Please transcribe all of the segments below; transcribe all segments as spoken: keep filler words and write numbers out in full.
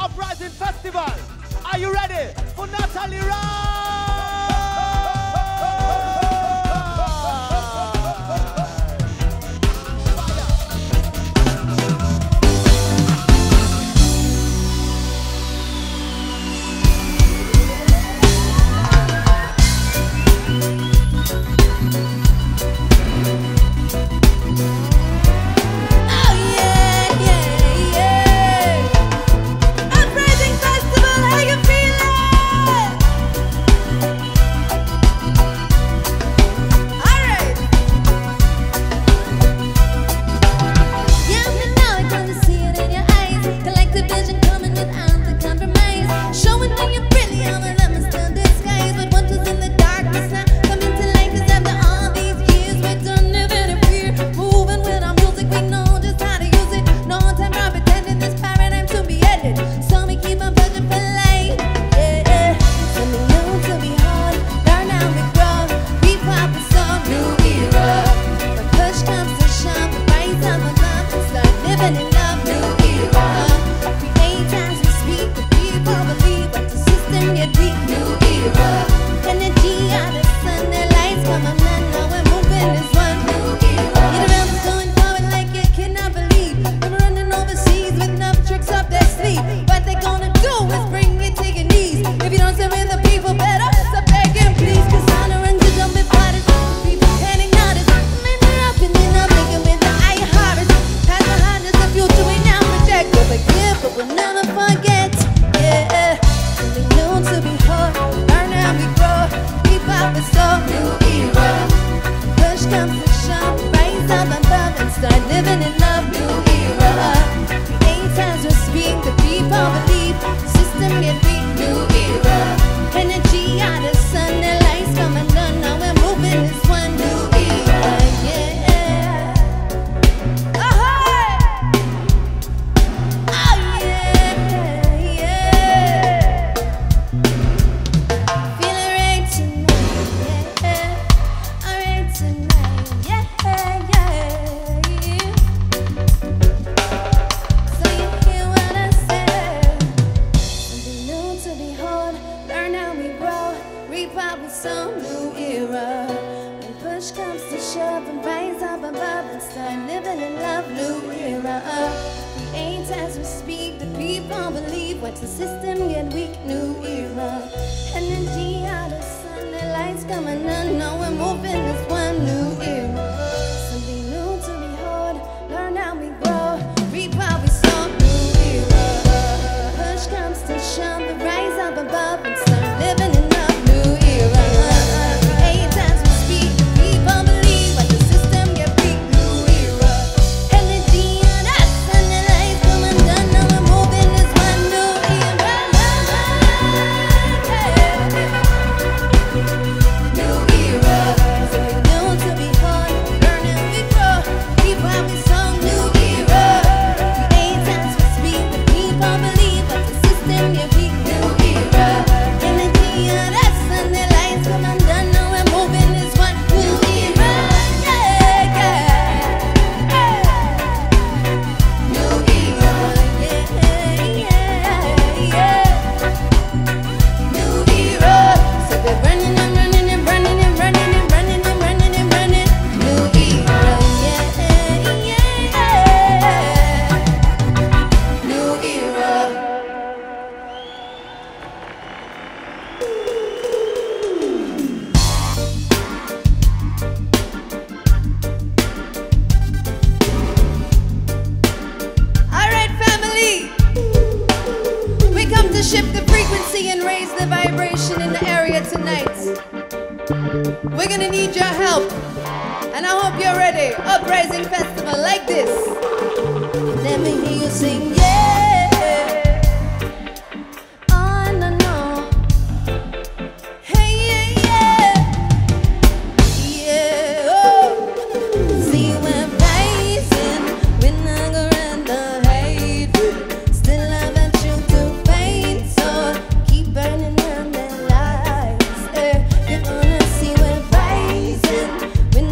Uprising Festival. Are you ready for Natalie Ryan?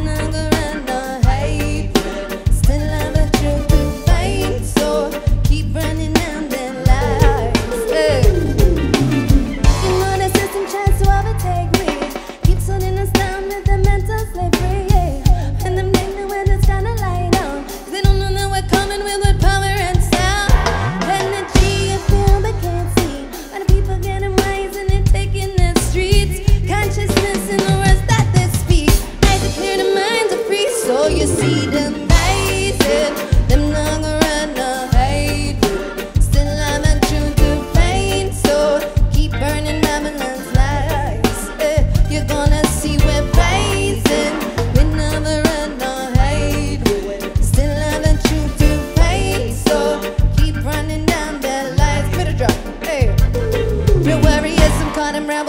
Keep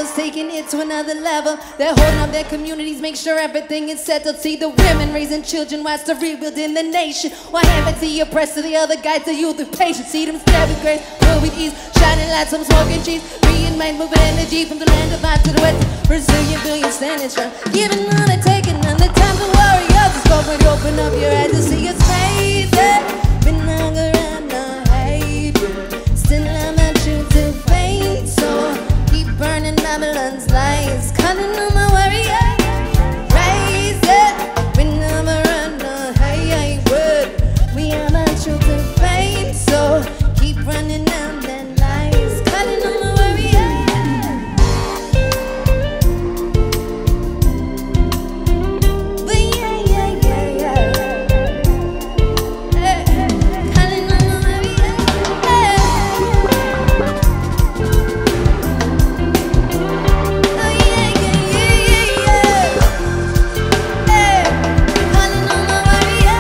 rebels, taking it to another level. They're holding up their communities, make sure everything is settled. See the women raising children whilst they're rebuilding the nation. One hand to the oppressed, to the other guides the youth with patience. See them stare with grace, filled with ease, shining lights, I'm smoking cheese. Being mind, moving energy from the land of mind to the west. Brazilian billion standing strong, giving none and taking none. The time for warriors is gone when you open up your eyes to see it's crazy. Been hung around the hate, still I'm not true to fate. So keep burning Babylon's lights, calling on my warrior. Raise it, we never run the hate word. We are not true to fate. So keep running down that lights, calling on my warrior. But yeah, yeah, yeah, yeah. Hey, calling on my warrior. Hey. Oh yeah, yeah, yeah, yeah, yeah. Hey, calling on my warrior.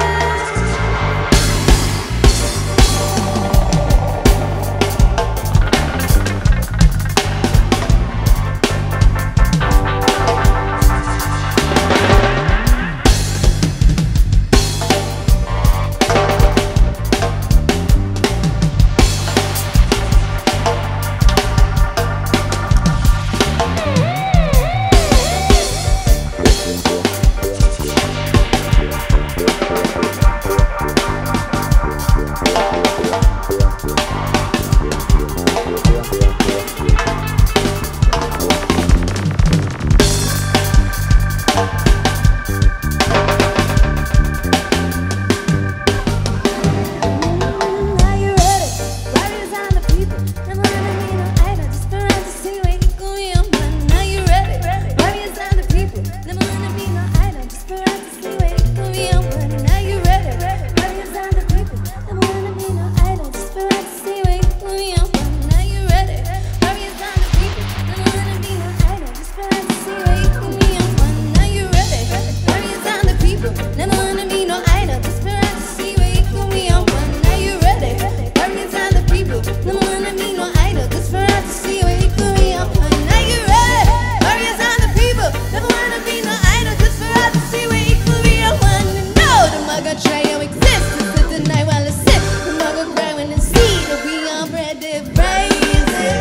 Are you ready? Warriors are the people. Never wanna be no idol, just for us to see where you go, young man. Are you ready? Warriors are the people. Never wanna be no idol, just for us to see where you go, young man. Are you ready? Warriors are the people. Never wanna be no idol, just for us to see where you go, young man. Are you ready? Warriors are the people. Never wanna be no idol, just for us to see where you go, young man. Are you ready? Warriors are the people. Never wanna be no idol, just for us to see where you go, young man. Are you ready? Warriors are the people. Never wanna be no idol, just for us to see where you go, young man. Are you ready? Warriors are the people. Never wanna be no idol, just for us to see where you go, young man. No, the mugger try to exist to deny while it's sick. The mugger cry when it's see that we already praising.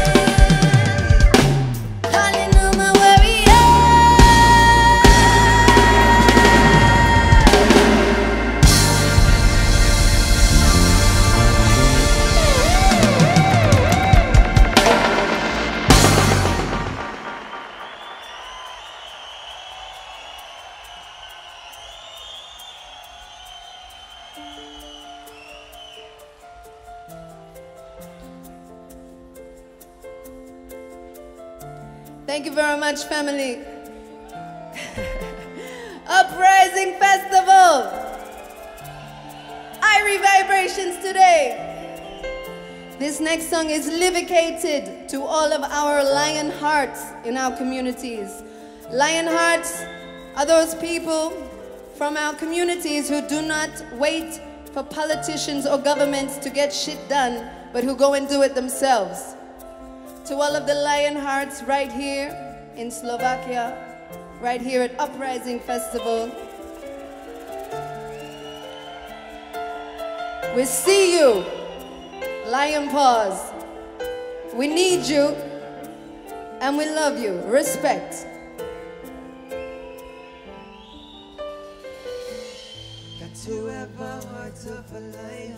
Calling on my warrior. Thank you very much, family. Uprising Festival. Irie Vibrations today. This next song is dedicated to all of our lion hearts in our communities. Lion hearts are those people from our communities who do not wait for politicians or governments to get shit done, but who go and do it themselves. To all of the lion hearts right here in Slovakia, right here at Uprising Festival, we see you, lion paws. We need you and we love you. Respect. Got to have a heart of a lion.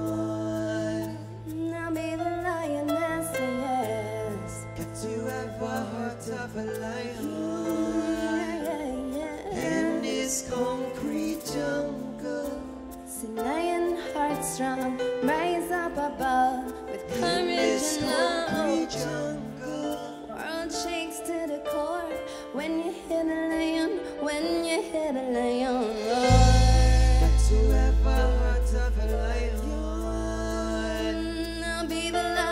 I'll be the lioness, yes. Got to have a heart of a lion. Yeah, yeah. In this concrete jungle. See lion heart strong, rise up above with courage and love. Jungle. World shakes to the core when you hear the lion, when you hear the lion roar. Got to have a heart of a lion. I'll be the lion.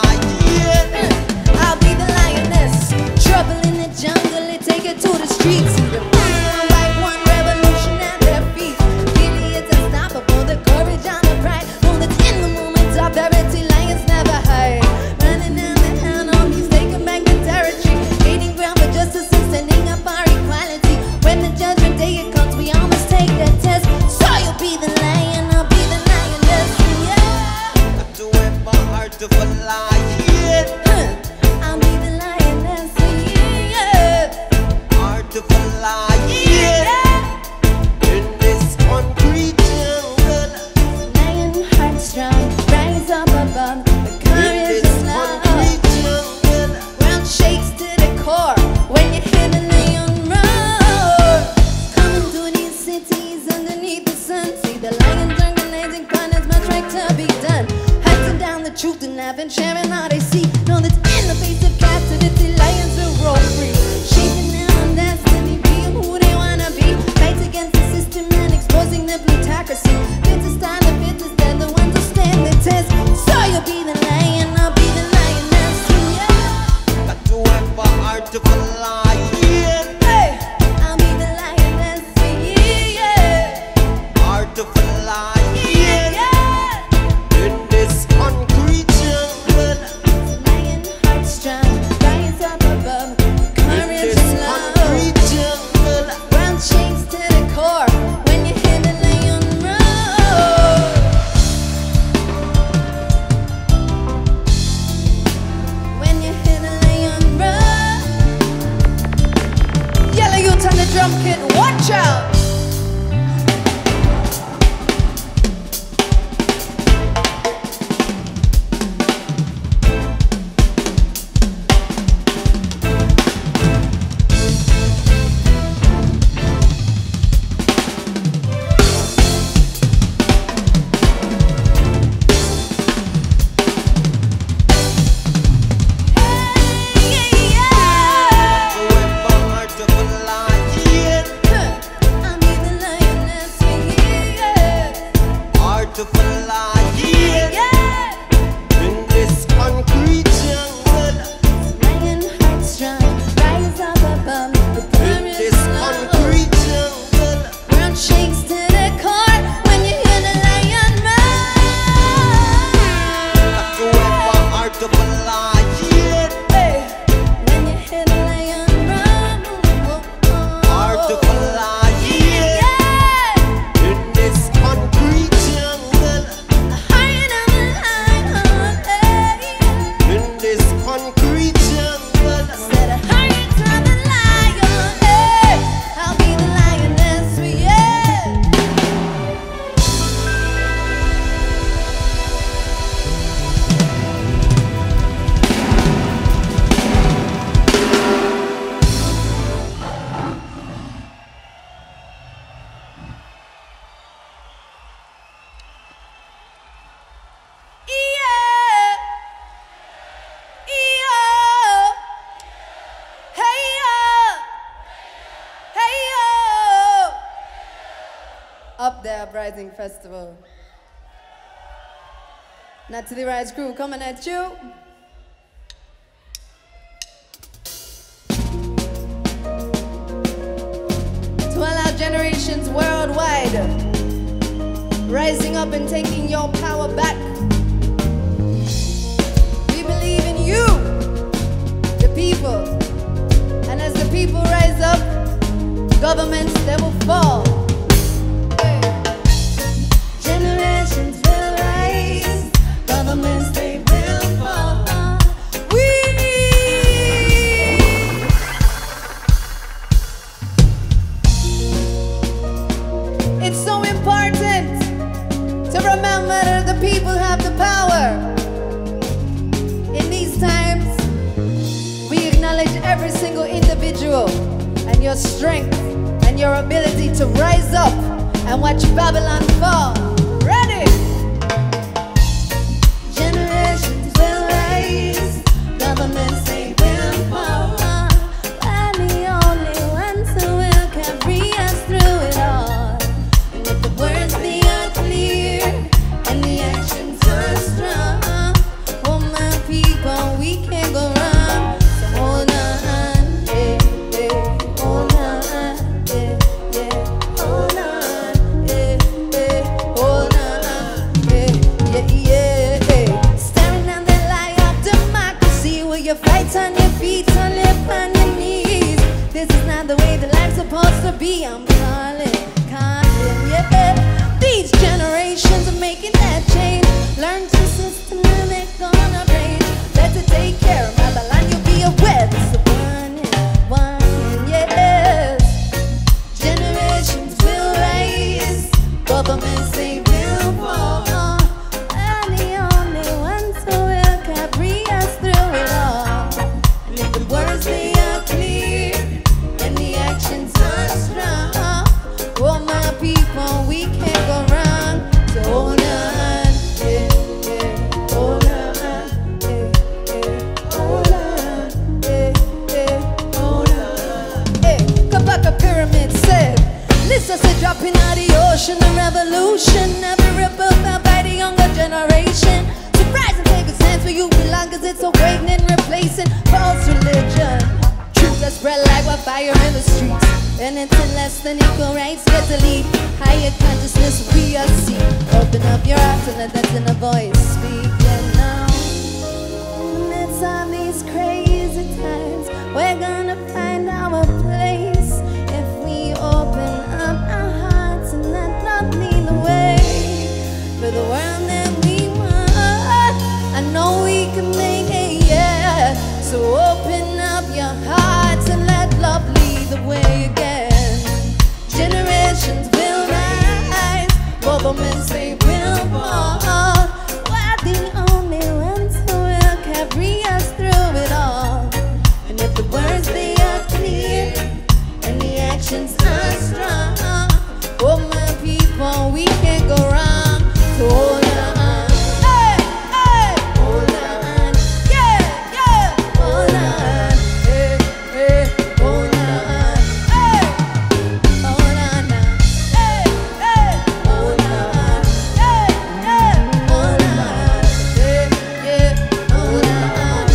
lion. I'll be the lioness. Trouble in the jungle, it take it to the streets. See the one by one revolution at their feet. Idiots unstoppable, the courage and the pride. Know that in the moment of verity, lions never hide. Running down the hand on these, taking back the territory. Gaining ground for justice and standing up our equality. When the judgment day it comes, we all must take that test. So you'll be the lion, I'll be the lioness. Yeah. To have a heart of a lion. I'll be the lioness. Yeah. Heart of a lion. In this concrete jungle. Lion heart strong, rise up above the In courage this of love. concrete jungle. Ground shakes to the core when you hear the lion roar. Coming through these cities underneath the sun. See the lion organizing partners, much right to be done. Hunting down the truth and laughing, sharing all they see. Know that in the face of captivity, lions will roll free. Shaping their own destiny, being who they wanna be. Fight against the system and exposing the plutocracy. Fittest stand the fittest, they're the ones who stand the test. So you'll be the lion, I'll be the lioness. Yeah. Got to have a heart of a lion. Hey, I'll be the lioness. Yeah. Heart of a lion. Yeah. In this concrete jungle. Lion heart strong, rise up above courage This and love. concrete jungle. Ground shakes to the core when you hear the lion roar. When you hear the lion roar. Yellow youth on the drum kit, watch out. To have a heart of a lion. I'll be the lioness. Heart of a lion. In this concrete jungle. Lion heart strong, rise up above the In courage this and love. concrete jungle. Ground shakes to the core when you hear the lion Got to have a heart of a lion. roar. When you hear the lion roar. Heart of a lion. Yeah. In this concrete jungle. Heart of a lion. Hey. In this concrete jungle. Said a heart of a lion. Hey. I'll be the lioness. Yeah. Yeah. Yeah. Hey yo. Hey yo. Up there, Uprising Festival. Not to the Rise crew coming at you. To all our generations worldwide, rising up and taking your power back. We believe in you, the people. And as the people rise up, governments, they will fall. Hey. Generations will rise, governments, they will fall. We It's so important to remember that the people have the power. In these times, we acknowledge every single individual and your strength and your ability to rise up and watch Babylon fall. Ready? Generations will rise, governments they will fall. We're the only ones who will carry us through it all. And if the words they are clear and the actions are strong, oh my people. you fight on your feet, on live on your knees. This is not the way that life's supposed to be. I'm calling, calling, yeah. These generations are making that change. Learn to system and they're gonna range. Better take care of Babylon, you'll be aware. This is one and one, yes. Generations will rise, governments they will fall. We're the only ones who will carry us through it all. And if the words they are clear and the actions are strong, oh my people, we can't go wrong. So hold on, yeah, yeah, hold on, yeah, yeah, hold on, yeah, yeah, hold on. Hey, Kabaka Pyramid said, this is a drop in the ocean, a revolution, every ripple felt by the younger generation. Surprise and take a stance where you belong, cause it's awakening, replacing false religion. Truth that spread like wildfire in the streets, and until less than equal rights get to lead. Higher consciousness we are seek. Open up your heart and let that inner voice speak. And now, amidst all these crazy times, we're gonna find our place if we open up our hearts and let love lead the way for the world that we want. I know we can make it, yeah. So open up your hearts and let love lead the way again. Generations will rise, governments they will fall. We're the only ones who will carry us through it all. And if the words they are clear and the actions are strong, oh my people, we can't go wrong. So hold on, hey, hey, hold on, yeah, yeah, hold on, hey, hey, hold on, hey, hold on now, hey, hey, hold on, hey, hey, hold on, yeah, yeah, hold on,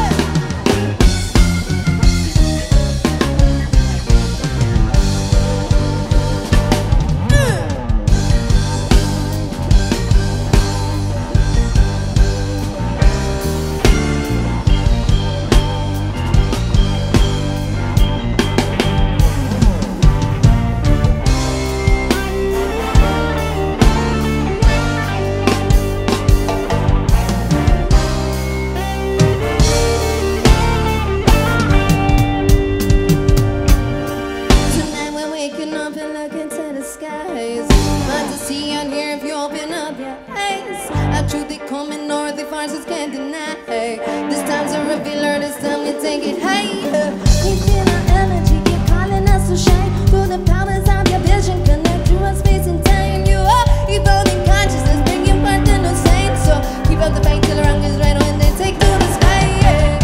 tonight we're waking up and looking to the skies. Not to see and hear if you open up your eyes. Our truth they coming north, the farces can't deny. This time's a revealer, this time you take it higher. We feel our energy, keep calling us to shine. Through the powers of your vision, connect to our space and time. You are evolving consciousness, bringing birth to new saints. So keep up the fight till the wrong is right when they take to the sky. Yeah.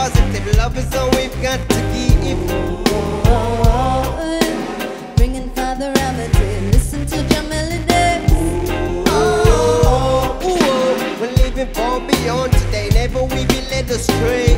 positive love is all we've got to give. Oh, bringing Father Remedy, listen to your melodies. Oh, oh, oh, we're living far beyond today, never we be led astray.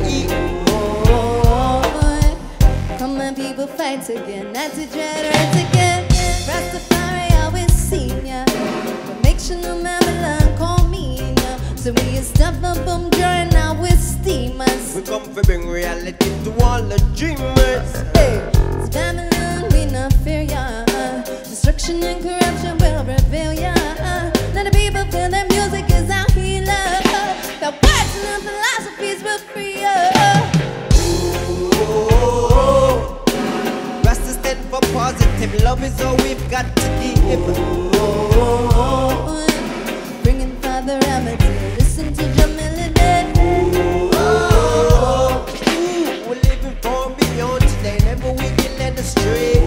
oh, come on people, fight again, not to dread right again. Rastafari always seen ya, but make sure no Babylon call me ya. So we stop up from drawing now with steamers. We come to bring reality to all the dreamers. Hey, it's Babylon, we not fear ya. Destruction and corruption will reveal ya. Let the people feel their music is our healer. The words and the philosophies will free ya. Rasta stand for positive, love is all we've got to give. Oh, bringing Father Remedy, listen to your melody. Oh, we're living far beyond today, never we be led astray.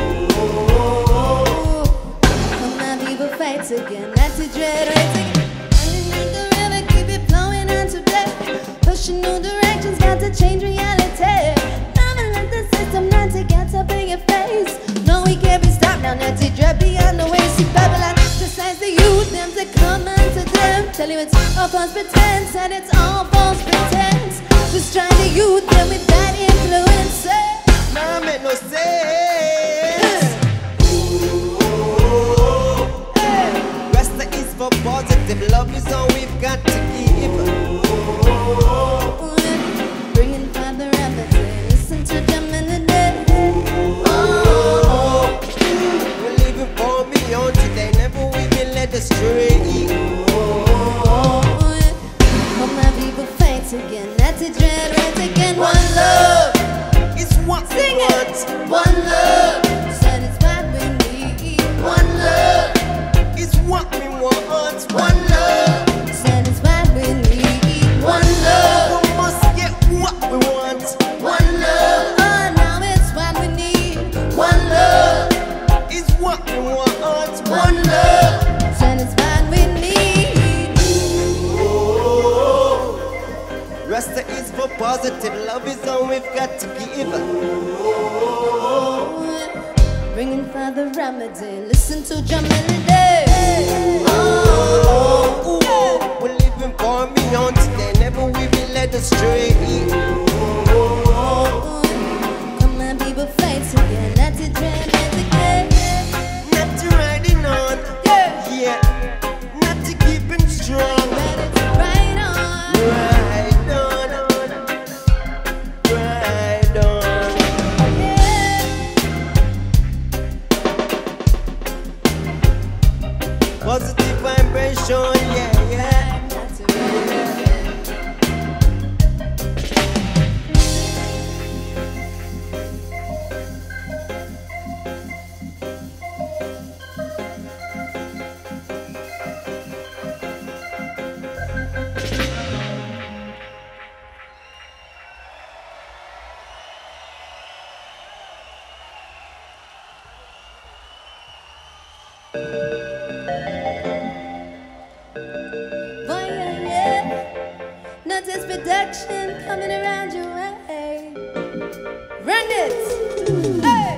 Oh, come on people, fight again, not to dread right again. Underneath the river, keep it flowing on today. Pushing new directions, got to change reality. Never let the system not to get up in your face. No, we can't be stopped now, not to dread beyond the way. See Babylon exercise the youth, them to come unto them. Tell you it's all false pretense, and it's all false pretense. Destroy the youth, them with that influence. Nah, make no sense. Rasta is for positive, love is all we've got to give. Bringing Father Remedy, listen to the melody. Oh, we're living far beyond today, never we be led astray. Come on, people, fight again, not to dread right again. One love is what sing we it. want. One love, son, it's what we need. One love is what we want. One love, son, it's what we need. One love, we must get what we want. one love, oh, now it's what we need. One love is what we want. One love, son, it's what we need. Rasta is for positive, love is all we've got to give. Bringing Father Remedy, listen to your melody. Oh, Oh, we're living far beyond today, never we be led astray. come on, people, fight again, not to dread it again. Not to riding on, yeah, not to keeping strong. Ready to ride on. Ride on, ride on. Positive vibration, yeah, yeah. Not to ride on. Boy, yeah, yeah. Notice production coming around your way. Run it! Hey!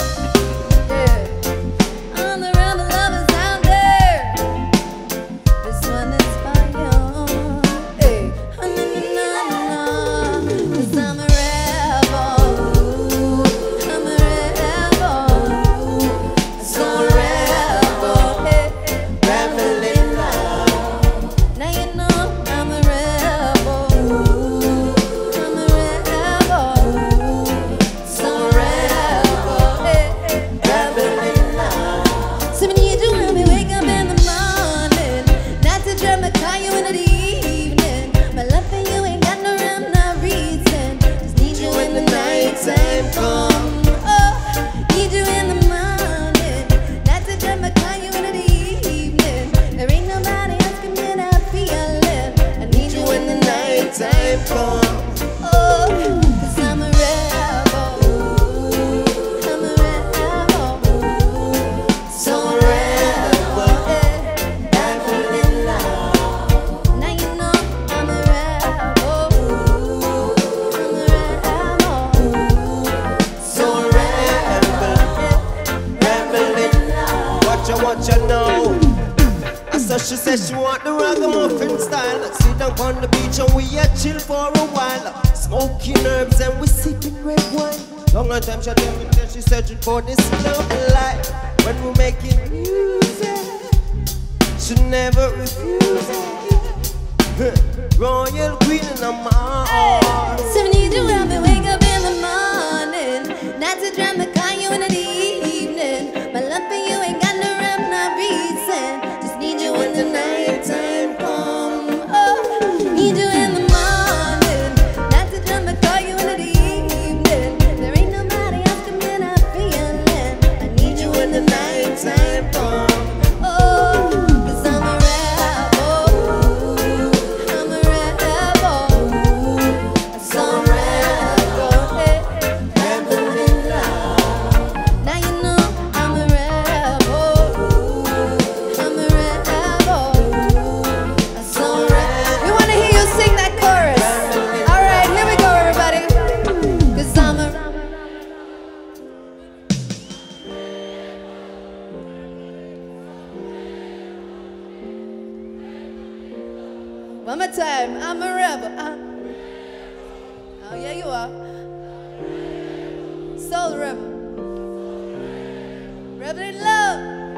Yeah. All the rebel lovers out there. This one is for you. Hey. Oh, no, no, no, no. 'Cause I'm a rebel. I'm a rebel. So rebel. Hey. Rebel in love. Now you know I'm a rebel. I'm a rebel. So rebel. Hey, hey. Rebel in love. So many you do when we wake up in the morning. Not to try to call you in the evening. My love for you ain't got no rhyme, no reason. Just need you in the nighttime. Come, oh, need you in the morning. Not to try to call you in the evening. There ain't nobody else can get that feeling. I need you in the nighttime. Come, oh, 'cause I'm a rebel. I'm a rebel. So rebel. Rebel in love. Now you know I'm a rebel. I'm a she said she want the ragamuffin style. Sit down on the beach and we a chill for a while. Smoking herbs and we sipping red wine. Long time she tell me that she searching for this love life. When we making music, she never refuse it. Royal queen in my heart. So need you help me wake up in the morning, not to drive the car you in the evening. My love for you ain't got no rhyme, no reason. Just need you when the night time come. Oh, need you in the morning, not to drive the car you in the evening. There ain't nobody else can get a feeling. I need you when the night time come. One more time, I'm a rebel. Uh. Oh, yeah, you are. Soul rebel. Rebel in love.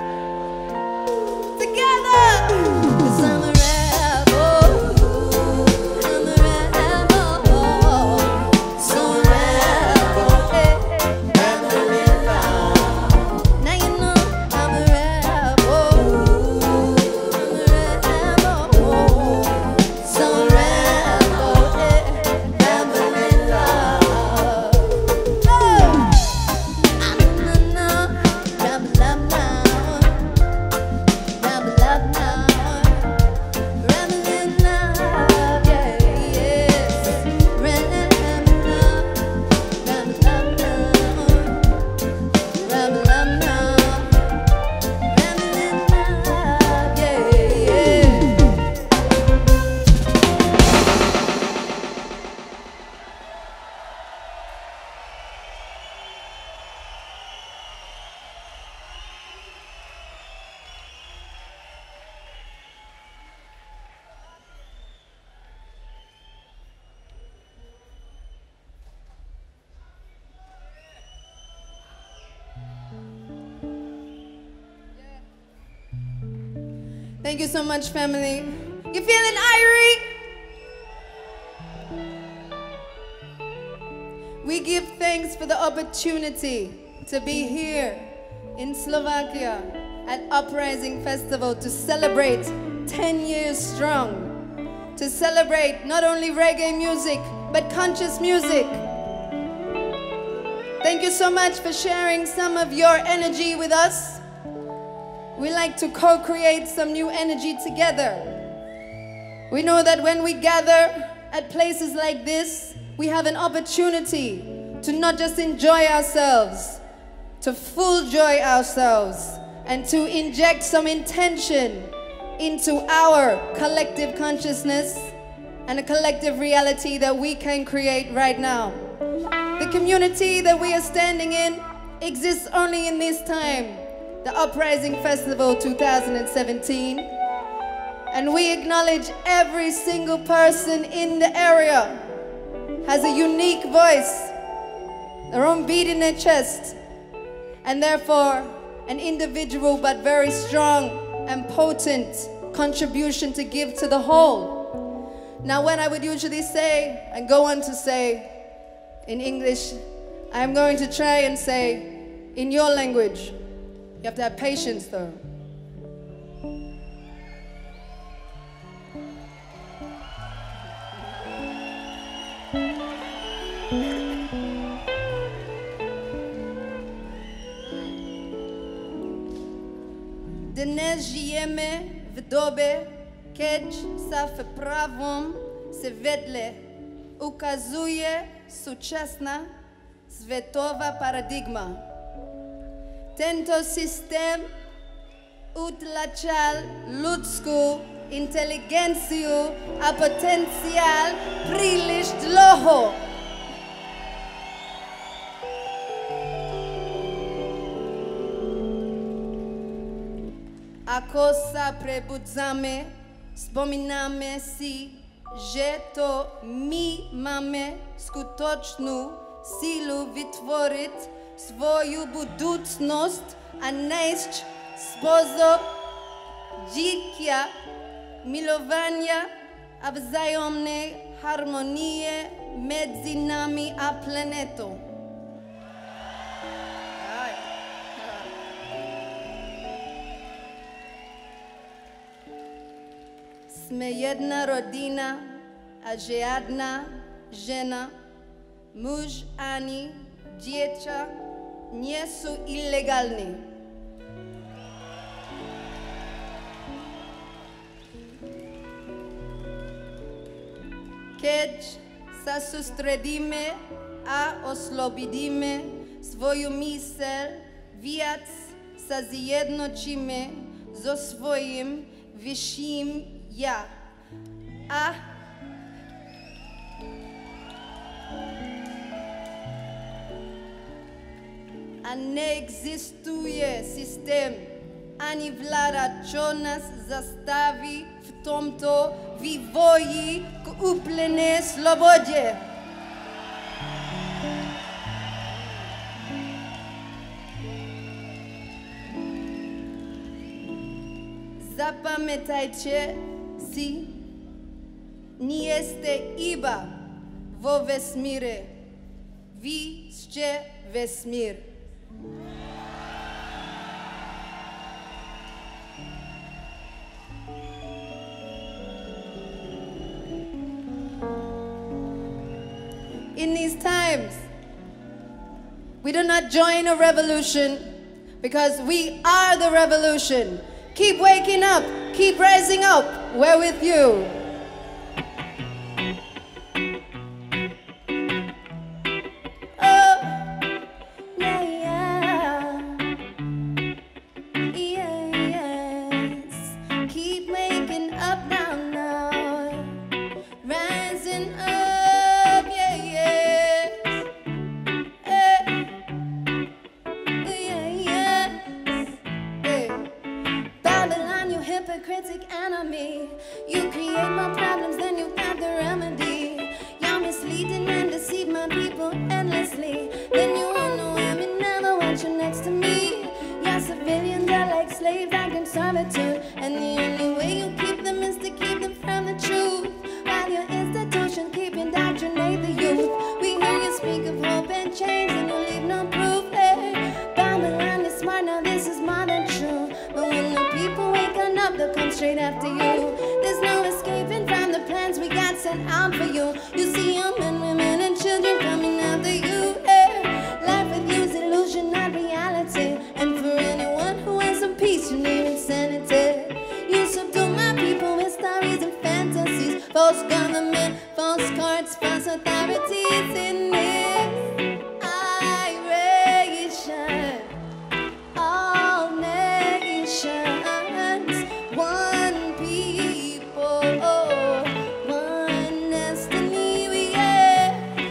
Together. 'Cause I'm a rebel. I'm a rebel. So rebel. Hey, rebel in love. Now you know I'm a rebel. I'm a rebel. So rebel, eh, rebel in love. Oh, I'm in love, rebel love now, rebel love now, rebel in love, yeah, yes, rebel love, rebel love now, rebel love now, rebel in love, yeah, yeah. Thank you so much, family. You feeling irie? We give thanks for the opportunity to be here in Slovakia at Uprising Festival to celebrate ten years strong. To celebrate not only reggae music, but conscious music. Thank you so much for sharing some of your energy with us. We like to co-create some new energy together. We know that when we gather at places like this, we have an opportunity to not just enjoy ourselves, to full joy ourselves, and to inject some intention into our collective consciousness and a collective reality that we can create right now. The community that we are standing in exists only in this time, the Uprising Festival two thousand seventeen. And we acknowledge every single person in the area has a unique voice, their own beat in their chest, and therefore an individual but very strong and potent contribution to give to the whole. Now, what I would usually say and go on to say in English, I'm going to try and say in your language. You have to have patience, though. Dnes žijeme v době, keď sa v pravom světle ukazuje současná světová paradigma. Tento systém utlačal ľudskú inteligenciu a potenciál príliš dlho. ako sa prebudzame, spominame si, že to my máme skutočnú sílu vytvoriť svoju budúcnosť a nájsť spôsob žitia, milovania a vzájomnej harmonie medzi nami a planetou. Sme jedna rodina a žiadna žena, muž ani dieťa nie sú ilegálni. Keď sa sústredíme a oslobodíme svoju myseľ, viac sa zjednočíme so svojím vyšším ja. A a neexistuje systém ani vláda, čo nás zastaví v tomto vývoji k úplnej slobode. Zapamätajte si, nie ste iba vo vesmíre, vy ste vesmír. In these times, we do not join a revolution because we are the revolution. Keep waking up, keep rising up, we're with you. Hypocritic enemy, you create more problems than you have the remedy. You're misleading and deceive my people endlessly. Then you won't know him and never want you next to me. Your civilians are like slaves back in servitude, and the only way you keep them is to keep them from the truth. While your institution keep indoctrinate the youth, we hear you speak of hope and change and you leave no proof. Hey, Babylon is smart, now this is more than true. But when the people wake up, they'll come straight after you. There's no escaping from the plans we got sent out for you. You see your men, women, and children coming after you. Hey, life with you is illusion, not reality. And for anyone who has some peace, you need insanity. You subdue my people with stories and fantasies. False government, false cards, false authorities in this iration. All nations. One people, one destiny, yeah.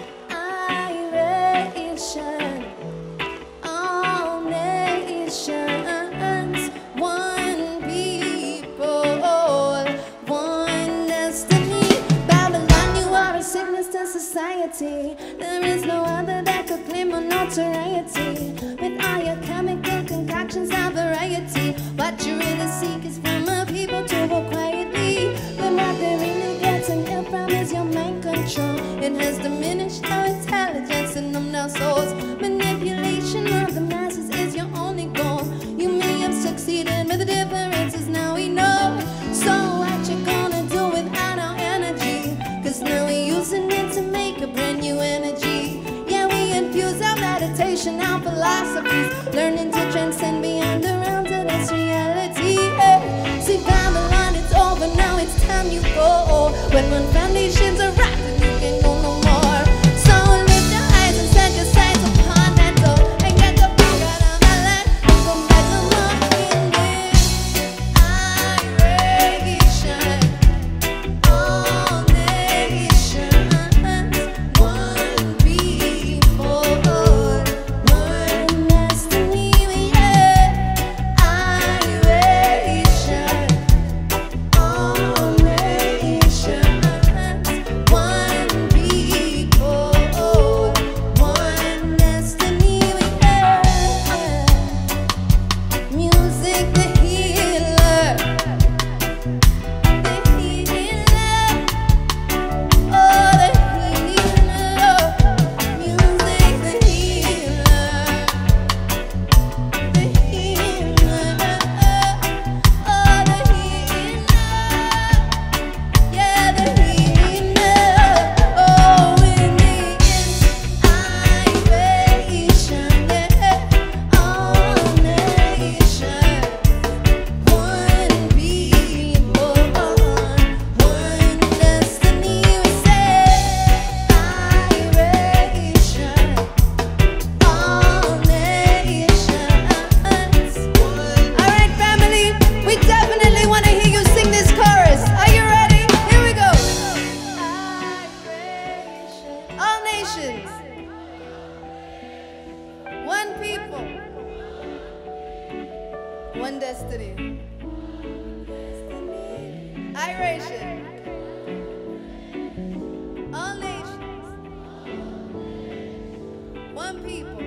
Iration, all nations, one people, one destiny. Babylon, you are a sickness to society. There is no other that could claim a notoriety. With all your chemical concoctions of variety, what you really seek is from a people to walk quietly. But what they really get and ill from is your mind control. It has diminished our intelligence and numbed our souls. Manipulation of the masses is your only goal. You may have succeeded, but the difference is now we know. So what you gonna do without our energy? Cause now we're using it to make a brand new energy. Yeah, we infuse our meditation, our philosophies, learning to transcend beyond the realms of this reality. Hey, see Babylon, it's over now, it's time you go. When one foundations are rocked, then you can go no more. So lift your eyes and set your sights upon that door, and get the fuck out of my life and come back no more in this iration. All nations, one people, one destiny, yeah. Iration. iration. All nations. One people.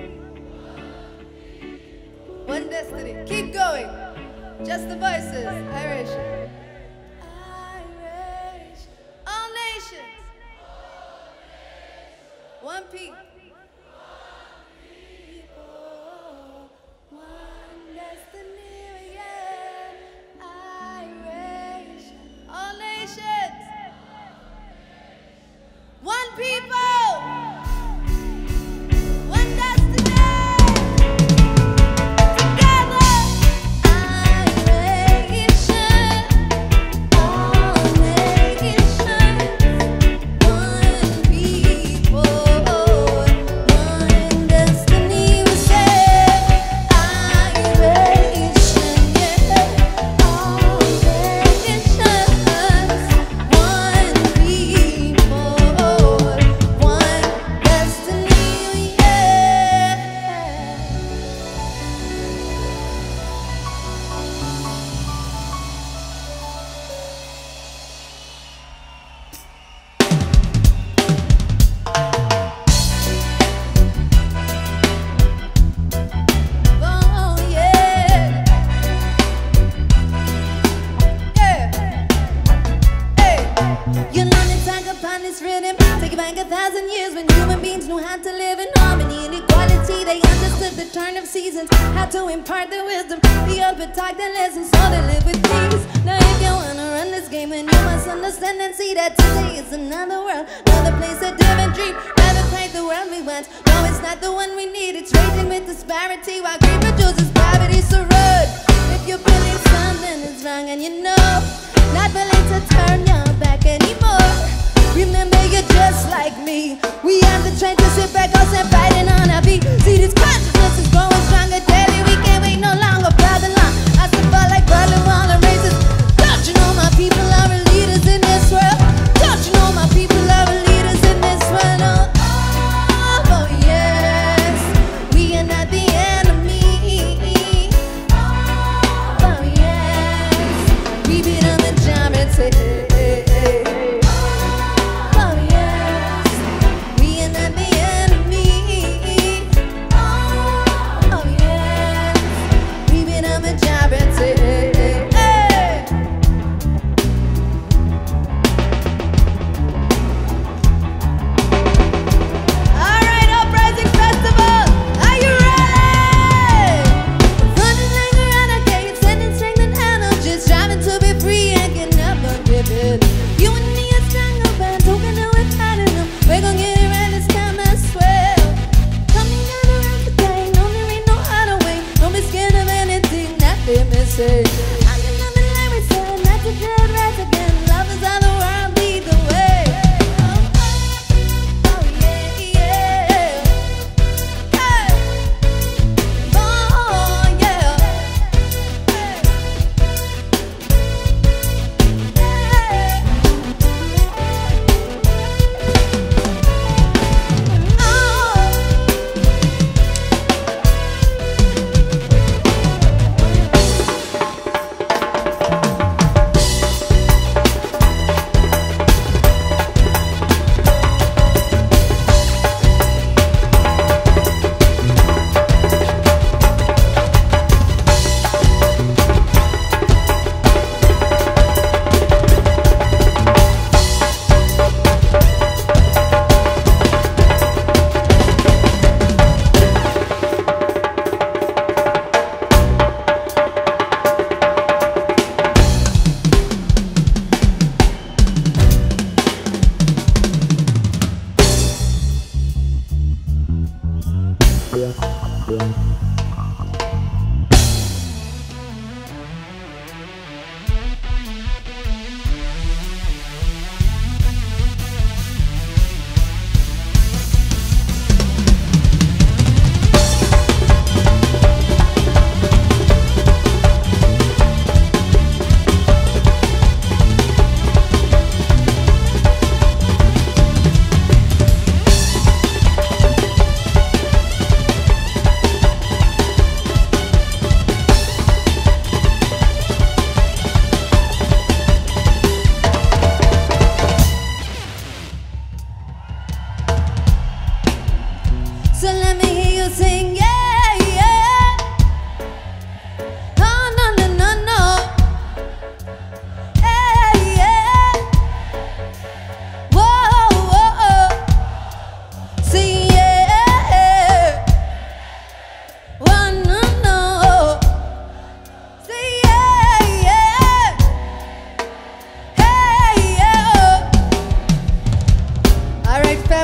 One destiny. Keep going. Just the voices. Iration. Iration. All nations. One people. One destiny. Yeah. Iration. All nations. One people. One destiny. Take it back a thousand years when human beings knew how to live in harmony and equality. They understood the turn of seasons, how to impart their wisdom. The earth would taught their lessons, so they live with peace. Now if you wanna run this game, then you must understand and see that today is another world, another place, a different dream. Never quite the world we want. No, it's not the one we need. It's raging with disparity while greed produces poverty. So run if you believe something is wrong and you know not willing to turn your back anymore. Remember, you're just like me. We have the strength to sit back, us and fighting on our feet. See, this consciousness is growing stronger daily. We can't wait no longer, brother long. I still fall like Berlin Wall and races. Don't you know my people are leaders in this world? Don't you know my people are leaders in this world? Oh, oh, oh yes, we are not the enemy. Oh, oh yes, we be the majority.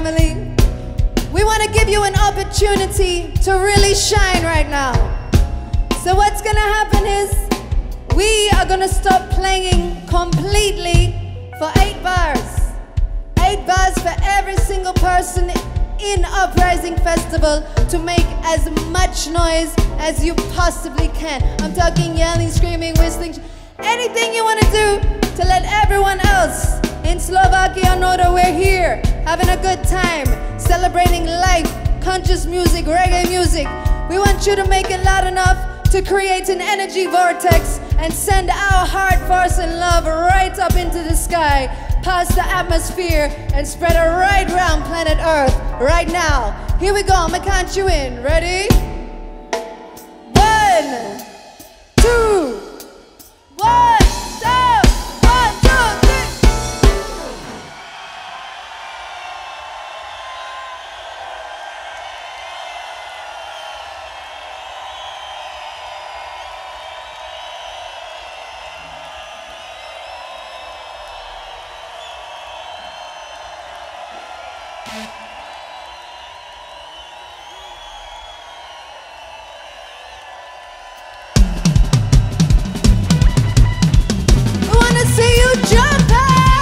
family. We want to give you an opportunity to really shine right now. So what's gonna happen is we are gonna stop playing completely for eight bars. Eight bars for every single person in Uprising Festival to make as much noise as you possibly can. I'm talking yelling, screaming, whistling, anything you want to do to let everyone else in Slovakia know that we're here, having a good time, celebrating life, conscious music, reggae music. We want you to make it loud enough to create an energy vortex and send our heart, force, and love right up into the sky, past the atmosphere, and spread it right round planet Earth right now. Here we go, I'm gonna count you in. Ready? One, two, one, two, one, two, three. We wanna see you jumping.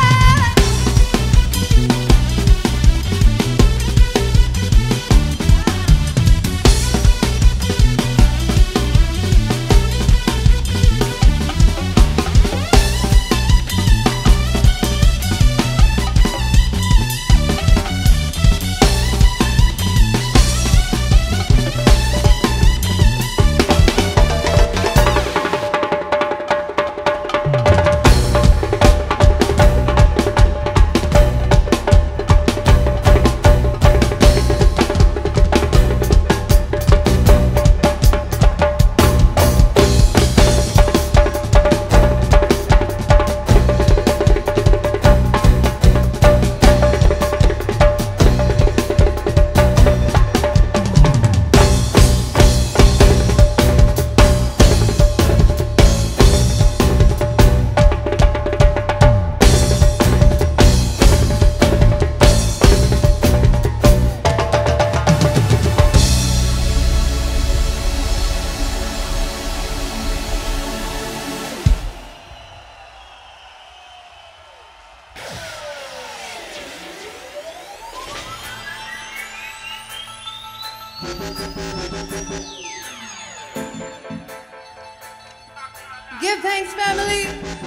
Give thanks, family.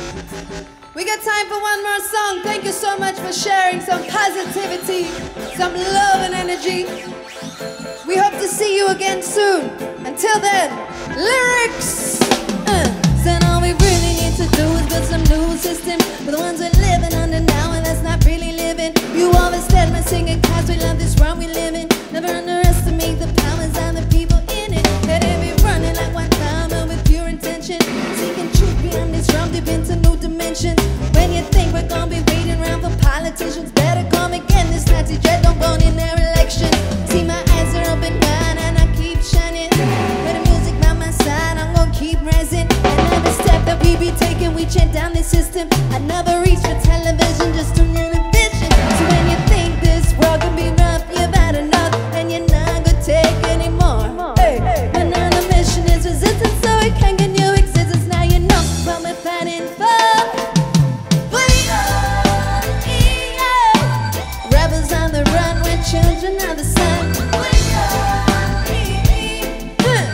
We got time for one more song. Thank you so much for sharing some positivity, some love and energy. We hope to see you again soon. Until then, lyrics! Uh. Said all we really need to do is build some new system. We're the ones we're living under now, and that's not really living. You always said my singing cause we love this world we live in. Never underestimate the powers of the people in it. Let it be running like one time, but with pure intention. Seeking truth beyond this drum deep into new dimensions. When you think we're gonna be waiting around for politicians, better come again. This Nazi dread don't vote in their election. See, my eyes are open wide and I keep shining. With the music by my side, I'm gonna keep rising. Another step that we be taking, we chant down the system. I never reach for television, just tune in a vision. So when you think this world can be rough, you've had enough and you're not gonna take anymore. Hey, another mission is resistance, so it can get new existence. Now you know what we're fighting for. We are, yeah. Rebels on the run, we're children of the sun. We are, yeah.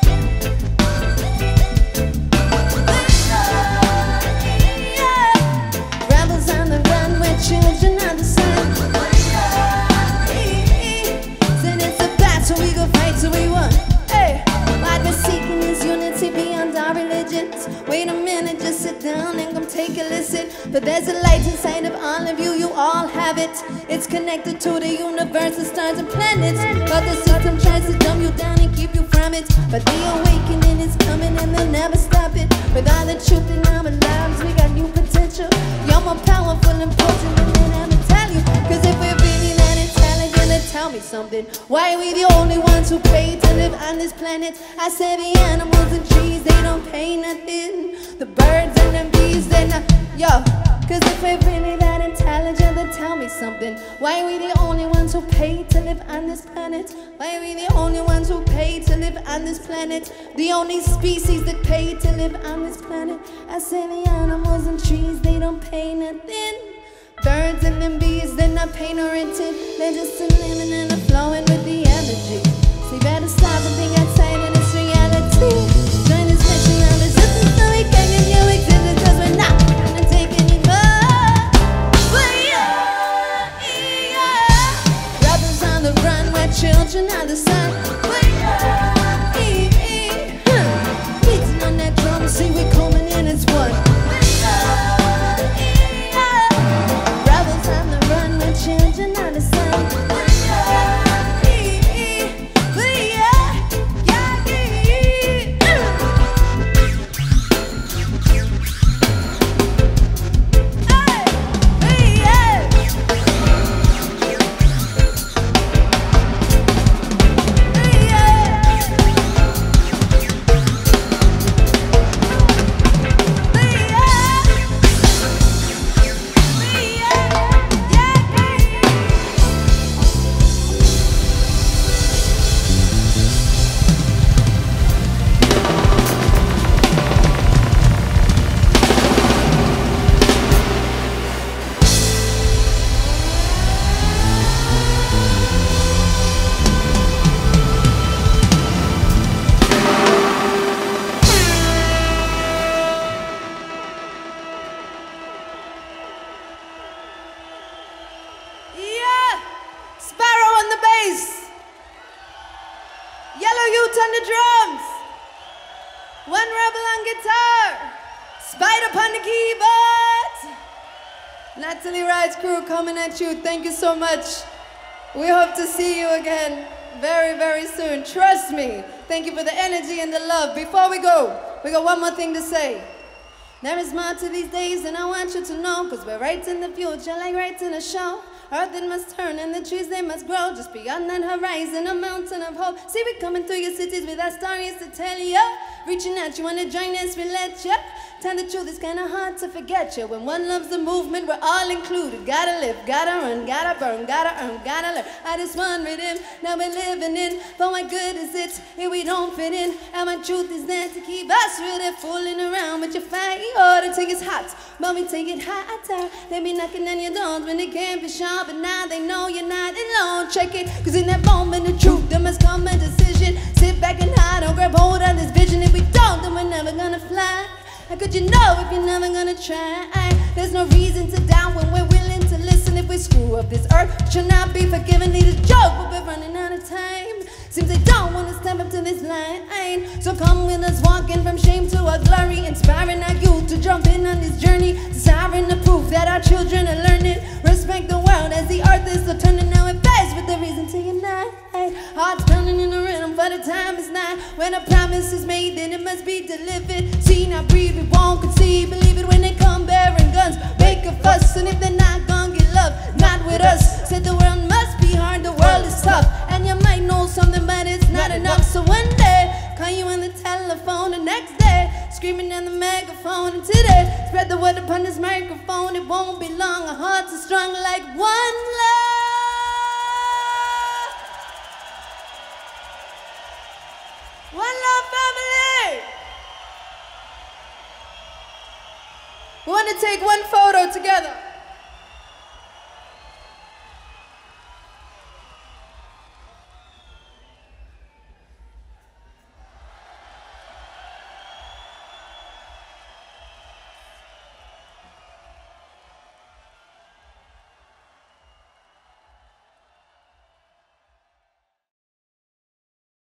Rebels on the run, we're children of the sun. Then it's a battle, we go fight till we won. Hey, what we're seeking is unity beyond our religions. Wait a minute, just sit down and come take a listen. But there's a light inside of all of you, you all have it. It's connected to the universe, the stars and planets. But the system tries to dumb you down and keep you from it. But the awakening is coming and they'll never stop it. With all the truth in our lives, we got new potential. You're more powerful and potent than they ever tell you. Cause if we're really that intelligent, then tell me something. Why are we the only ones who pay to live on this planet? I say the animals and trees, they don't pay nothing. The birds and the bees, they're not, yo. Cause if we're really that intelligent, then tell me something. something. Why are we the only ones who pay to live on this planet? Why are we the only ones who pay to live on this planet? The only species that pay to live on this planet. I say the animals and trees, they don't pay nothing. Birds and them bees, they're not paying or rented. They're just a living and a flowing with the energy. So you better stop and think outside of this reality. Join this mission of resistance so we can give you existence, cause we're not gonna take anymore. But yeah, yeah. Rebels on the run, we're children of the sun. But yeah, yeah, huh. Beating on that drum, see we coming in as one. But yeah, yeah. Rebels on the run, we're children of the sun. But yeah. Yellow Youth on the drums, One Rebel on guitar, Spider upon the keyboards. Natalie Ride's crew coming at you. Thank you so much. We hope to see you again very, very soon. Trust me. Thank you for the energy and the love. Before we go, we got one more thing to say. There is more to these days than I want you to know, cause we're right in the future like right in a show. Earth it must turn and the trees they must grow. Just beyond that horizon, a mountain of hope. See we coming through your cities with our stories to tell you. Reaching out, you wanna join us, we let you. Tell the truth, it's kinda hard to forget you. When one loves the movement, we're all included. Gotta live, gotta run, gotta burn, gotta earn, gotta learn. I just one rhythm, now we're living in. For what good is it if we don't fit in? And my truth is there to keep us really fooling around with your fire. To take it hot, but we take it hotter. They be knocking on your doors when they can't be sharp, but now they know you're not alone. Check it, cause in that moment of truth, there must come a decision. Sit back and hide, don't grab hold of this vision. If we don't, then we're never gonna fly. How could you know if you're never gonna try? There's no reason to doubt when we're willing to listen. If we screw up this earth, should not be forgiven. Need a joke, but we're running out of time. Seems they don't wanna step up to this line. So come with us, walking from shame to our glory, inspiring our youth to jump in on this journey, desiring the proof that our children are learning. Respect the world as the earth is so turning. Now we're faced with the reason to unite. Hearts pounding in the rhythm, for the time is nigh. When a promise is made, then it must be delivered. See, now breathe, we won't conceive. Believe it when they come bearing guns, make a fuss. And if they're not gonna get love, not with us. Said the world must be hard, the world is tough. And you might know something, but it's not enough. So one day, call you on the telephone, the next day, screaming down the megaphone. And today, spread the word upon this microphone. It won't be long, our hearts are strong like one love. One love, family. We want to take one photo together.